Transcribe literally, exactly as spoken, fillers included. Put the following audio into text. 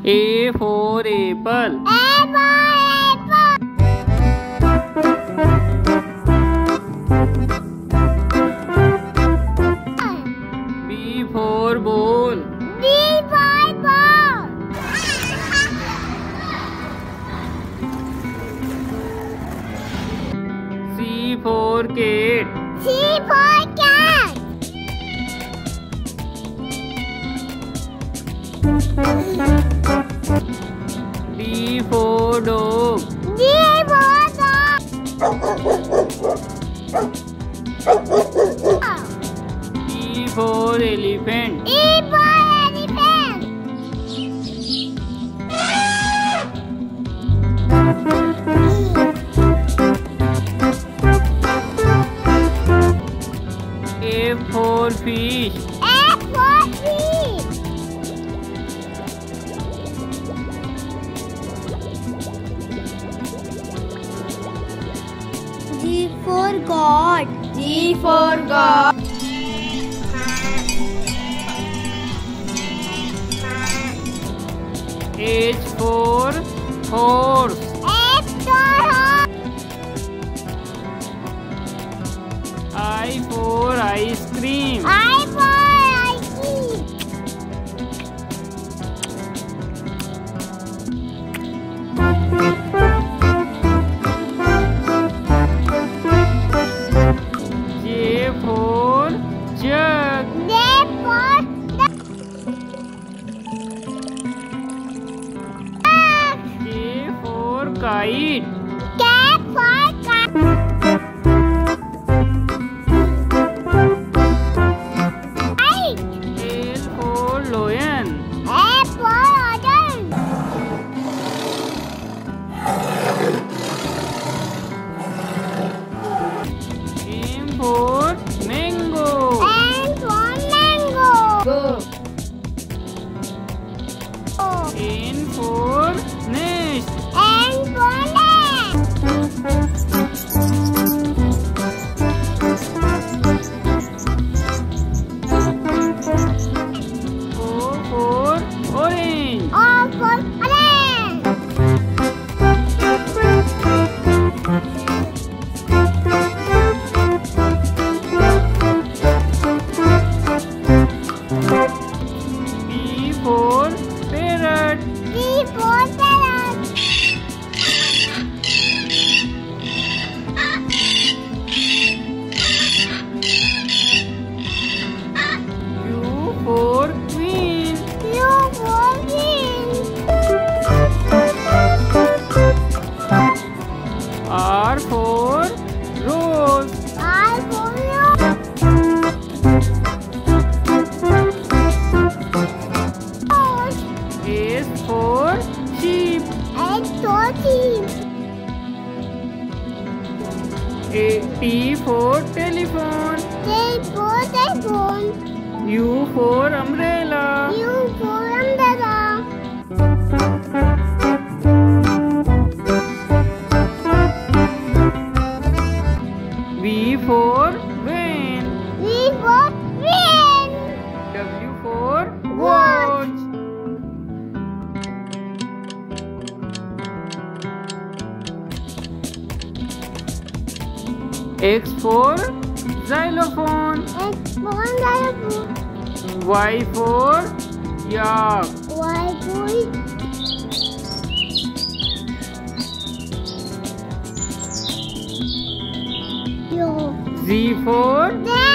A for apple. A for apple. B for ball. B for ball. C for cat. C for cat. D for dog. D for dog. E for elephant. E for elephant. F for fish. F for fish. G for God. G for God. H for horse. H for horse. I for ice cream. I for ice cream. J for jug. J for duck. K for kite. K for cat. L for lion. A for lion. M for mango. N for mango. Go. N for nest. N for nest. O for orange. O for orange. P for parrot. P for parrot. Q for queen. U for queen. R for rose. R for rose. S for sheep. H for sheep. A T for telephone. T for telephone. U for umbrella. U for umbrella. V for van. V for van. W for watch. X for xylophone. X for xylophone. Y for yak. Y for yo. Z for Z